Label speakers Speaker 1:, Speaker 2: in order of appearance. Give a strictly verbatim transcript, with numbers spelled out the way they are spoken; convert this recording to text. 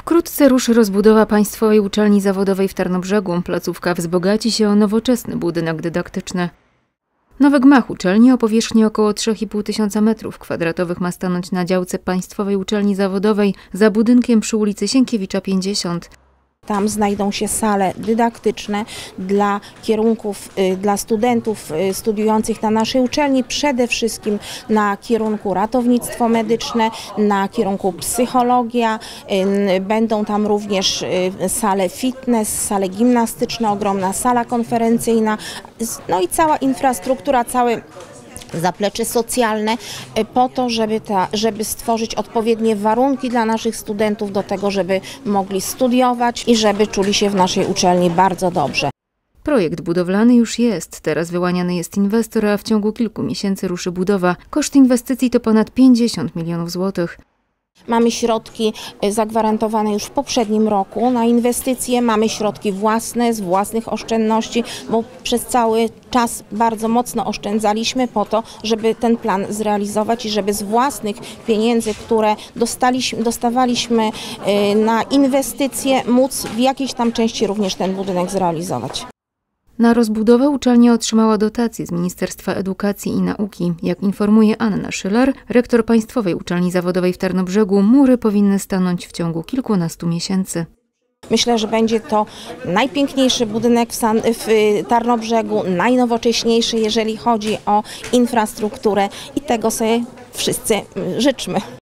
Speaker 1: Wkrótce ruszy rozbudowa Państwowej Uczelni Zawodowej w Tarnobrzegu. Placówka wzbogaci się o nowoczesny budynek dydaktyczny. Nowy gmach uczelni o powierzchni około trzy i pół tysiąca metrów kwadratowych ma stanąć na działce Państwowej Uczelni Zawodowej za budynkiem przy ulicy Sienkiewicza pięćdziesiąt.
Speaker 2: Tam znajdą się sale dydaktyczne dla kierunków, dla studentów studiujących na naszej uczelni, przede wszystkim na kierunku ratownictwo medyczne, na kierunku psychologia. Będą tam również sale fitness, sale gimnastyczne, ogromna sala konferencyjna, no i cała infrastruktura, całe zaplecze socjalne po to, żeby, ta, żeby stworzyć odpowiednie warunki dla naszych studentów do tego, żeby mogli studiować i żeby czuli się w naszej uczelni bardzo dobrze.
Speaker 1: Projekt budowlany już jest, teraz wyłaniany jest inwestor, a w ciągu kilku miesięcy ruszy budowa. Koszt inwestycji to ponad pięćdziesiąt milionów złotych.
Speaker 2: Mamy środki zagwarantowane już w poprzednim roku na inwestycje, mamy środki własne z własnych oszczędności, bo przez cały czas bardzo mocno oszczędzaliśmy po to, żeby ten plan zrealizować i żeby z własnych pieniędzy, które dostaliśmy, dostawaliśmy na inwestycje, móc w jakiejś tam części również ten budynek zrealizować.
Speaker 1: Na rozbudowę uczelnia otrzymała dotacje z Ministerstwa Edukacji i Nauki. Jak informuje Anna Szyler, rektor Państwowej Uczelni Zawodowej w Tarnobrzegu, mury powinny stanąć w ciągu kilkunastu miesięcy.
Speaker 2: Myślę, że będzie to najpiękniejszy budynek w, San, w Tarnobrzegu, najnowocześniejszy, jeżeli chodzi o infrastrukturę i tego sobie wszyscy życzmy.